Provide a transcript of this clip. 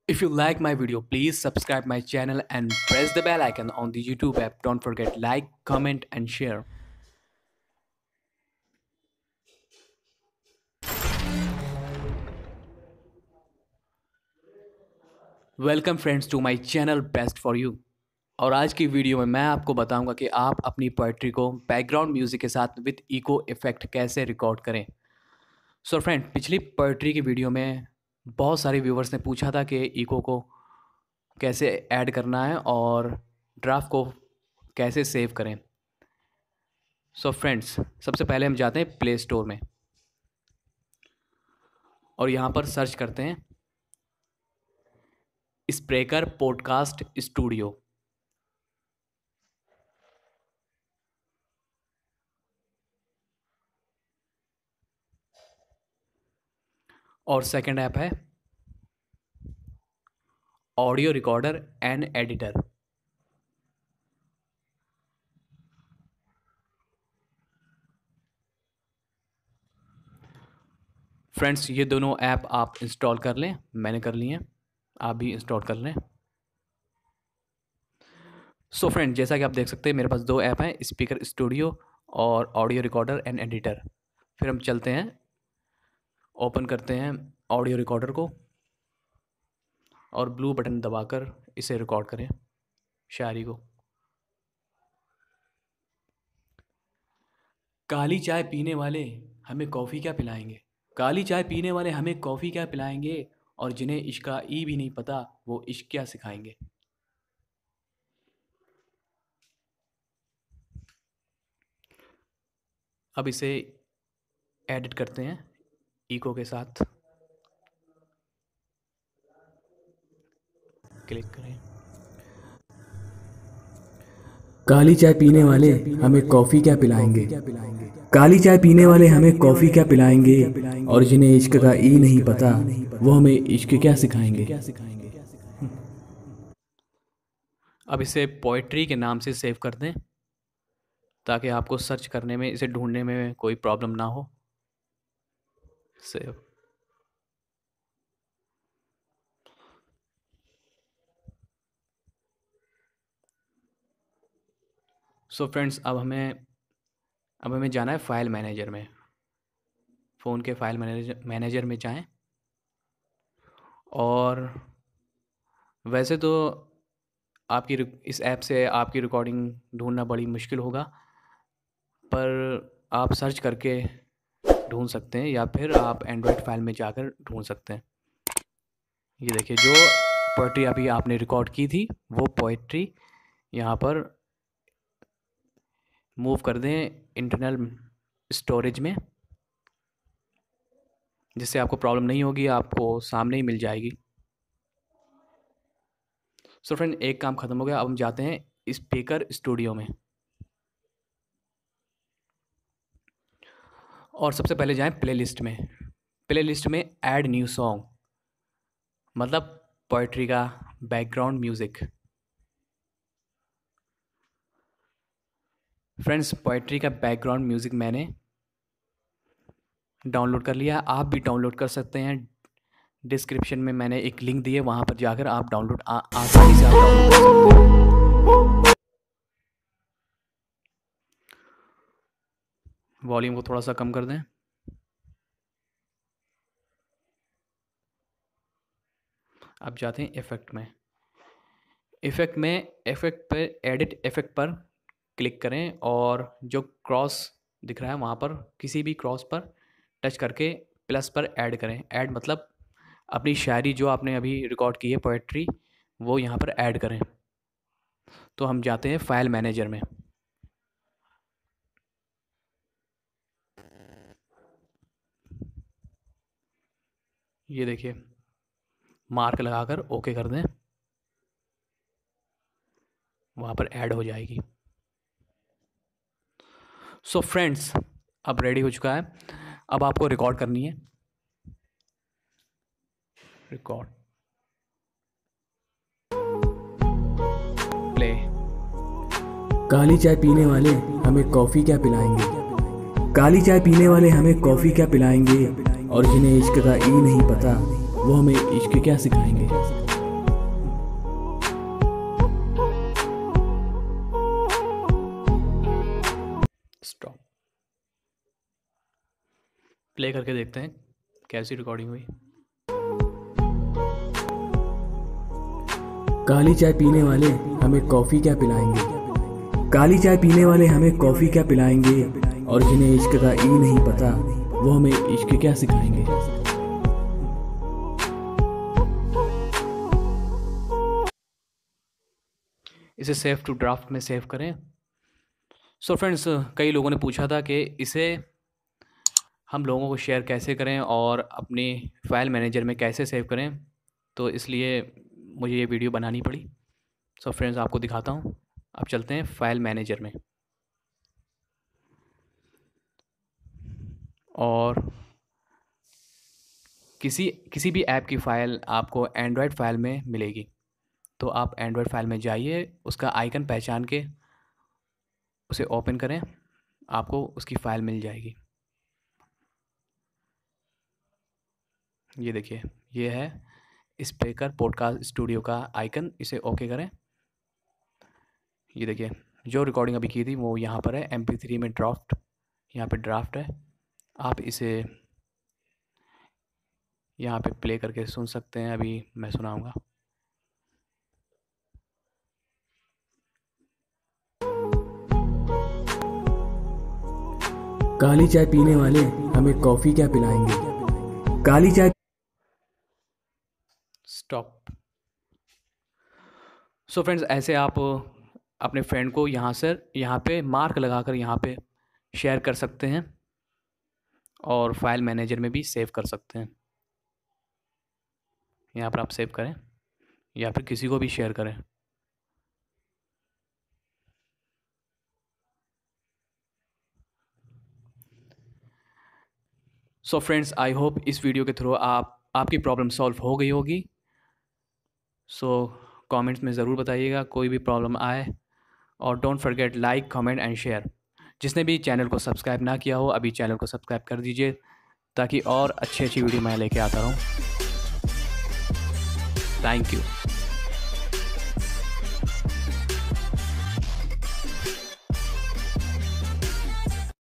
If you like my video, please subscribe my channel and press the bell icon on the YouTube app. Don't forget like, comment and share. Welcome friends to my channel best for you. और आज की video में मैं आपको बताऊंगा कि आप अपनी पोएट्री को बैकग्राउंड म्यूजिक के साथ विद इको इफेक्ट कैसे रिकॉर्ड करें। सो फ्रेंड, पिछली पोएट्री की वीडियो में बहुत सारे व्यूवर्स ने पूछा था कि इको को कैसे ऐड करना है और ड्राफ्ट को कैसे सेव करें। सो फ्रेंड्स, सबसे पहले हम जाते हैं प्ले स्टोर में और यहाँ पर सर्च करते हैं स्प्रेकर पॉडकास्ट स्टूडियो। और सेकंड ऐप है audio recorder and editor. Friends, ये दोनों ऐप आप इंस्टॉल कर लें, मैंने कर लिए हैं, आप भी इंस्टॉल कर लें। सो फ्रेंड, जैसा कि आप देख सकते हैं मेरे पास दो ऐप हैं, स्पीकर स्टूडियो और ऑडियो रिकॉर्डर एंड एडिटर। फिर हम चलते हैं, ओपन करते हैं ऑडियो रिकॉर्डर को और ब्लू बटन दबाकर इसे रिकॉर्ड करें शायरी को। काली चाय पीने वाले हमें कॉफ़ी क्या पिलाएंगे, काली चाय पीने वाले हमें कॉफ़ी क्या पिलाएंगे, और जिन्हें इश्क का ई भी नहीं पता वो इश्क क्या सिखाएंगे। अब इसे एडिट करते हैं इको के साथ, क्लिक करें। काली चाय पीने वाले हमें कॉफ़ी क्या पिलाएंगे, काली चाय पीने वाले हमें कॉफ़ी क्या पिलाएंगे, और जिन्हें इश्क का ई नहीं पता वो हमें इश्क क्या सिखाएंगे। अब इसे पोएट्री के नाम से सेव कर दें ताकि आपको सर्च करने में, इसे ढूंढने में कोई प्रॉब्लम ना हो। सेव। सो फ्रेंड्स, अब हमें जाना है फाइल मैनेजर में। फ़ोन के फाइल मैनेजर में जाएं। और वैसे तो इस ऐप से आपकी रिकॉर्डिंग ढूंढना बड़ी मुश्किल होगा, पर आप सर्च करके ढूंढ सकते हैं या फिर आप एंड्रॉयड फाइल में जाकर ढूंढ सकते हैं। ये देखिए, जो पोएट्री अभी आपने रिकॉर्ड की थी वो पोएट्री यहाँ पर मूव कर दें इंटरनल स्टोरेज में, जिससे आपको प्रॉब्लम नहीं होगी, आपको सामने ही मिल जाएगी। सो फ्रेंड, एक काम ख़त्म हो गया। अब हम जाते हैं स्पीकर स्टूडियो में और सबसे पहले जाएं प्लेलिस्ट में। प्लेलिस्ट में ऐड न्यू सॉन्ग, मतलब पोएट्री का बैकग्राउंड म्यूज़िक। फ्रेंड्स, पोएट्री का बैकग्राउंड म्यूज़िक मैंने डाउनलोड कर लिया, आप भी डाउनलोड कर सकते हैं। डिस्क्रिप्शन में मैंने एक लिंक दी है, वहाँ पर जाकर आप आसानी से आप डाउनलोड कर सकते हैं। वॉल्यूम को थोड़ा सा कम कर दें। अब जाते हैं इफ़ेक्ट में। इफ़ेक्ट पर एडिट इफ़ेक्ट पर क्लिक करें और जो क्रॉस दिख रहा है वहाँ पर किसी भी क्रॉस पर टच करके प्लस पर ऐड करें। ऐड मतलब अपनी शायरी जो आपने अभी रिकॉर्ड की है पोएट्री, वो यहाँ पर ऐड करें। तो हम जाते हैं फाइल मैनेजर में। ये देखिए, मार्क लगाकर ओके कर दें, वहाँ पर ऐड हो जाएगी। सो फ्रेंड्स, अब रेडी हो चुका है। अब आपको रिकॉर्ड करनी है। Record, play. काली चाय पीने वाले हमें कॉफ़ी क्या पिलाएंगे, काली चाय पीने वाले हमें कॉफ़ी क्या पिलाएंगे, और जिन्हें इश्क का ई नहीं पता वो हमें इश्क क्या सिखाएंगे। प्ले करके देखते हैं कैसी रिकॉर्डिंग हुई। काली चाय पीने वाले हमें कॉफ़ी क्या पिलाएंगे। काली चाय पीने वाले हमें कॉफ़ी क्या पिलाएंगे, और जिन्हें इश्क का ई नहीं पता वो हमें इश्क क्या सिखाएंगे। इसे सेव टू ड्राफ्ट में सेव करें। सो फ्रेंड्स, कई लोगों ने पूछा था कि इसे हम लोगों को शेयर कैसे करें और अपनी फ़ाइल मैनेजर में कैसे सेव करें, तो इसलिए मुझे ये वीडियो बनानी पड़ी। सो फ्रेंड्स, आपको दिखाता हूँ। अब चलते हैं फ़ाइल मैनेजर में, और किसी भी ऐप की फ़ाइल आपको एंड्रॉयड फ़ाइल में मिलेगी। तो आप एंड्रॉयड फ़ाइल में जाइए, उसका आइकन पहचान के उसे ओपन करें, आपको उसकी फ़ाइल मिल जाएगी। ये देखिए, ये है स्पीकर पॉडकास्ट स्टूडियो का आइकन, इसे ओके करें। ये देखिए, जो रिकॉर्डिंग अभी की थी वो यहाँ पर है, MP3 में ड्राफ्ट, यहाँ पे ड्राफ्ट है। आप इसे यहाँ पे प्ले करके सुन सकते हैं। अभी मैं सुनाऊँगा। काली चाय पीने वाले हमें कॉफ़ी क्या पिलाएंगे। काली चाय स्टॉप। सो फ्रेंड्स, ऐसे आप अपने फ्रेंड को यहाँ पे मार्क लगाकर यहाँ पे शेयर कर सकते हैं, और फाइल मैनेजर में भी सेव कर सकते हैं। यहाँ पर आप सेव करें या फिर किसी को भी शेयर करें। सो फ्रेंड्स, आई होप इस वीडियो के थ्रू आपकी प्रॉब्लम सॉल्व हो गई होगी। सो कमेंट्स में ज़रूर बताइएगा कोई भी प्रॉब्लम आए, और don't forget like, comment and share. जिसने भी चैनल को सब्सक्राइब ना किया हो, अभी चैनल को सब्सक्राइब कर दीजिए, ताकि और अच्छी वीडियो मैं लेके आता रहूँ। Thank you.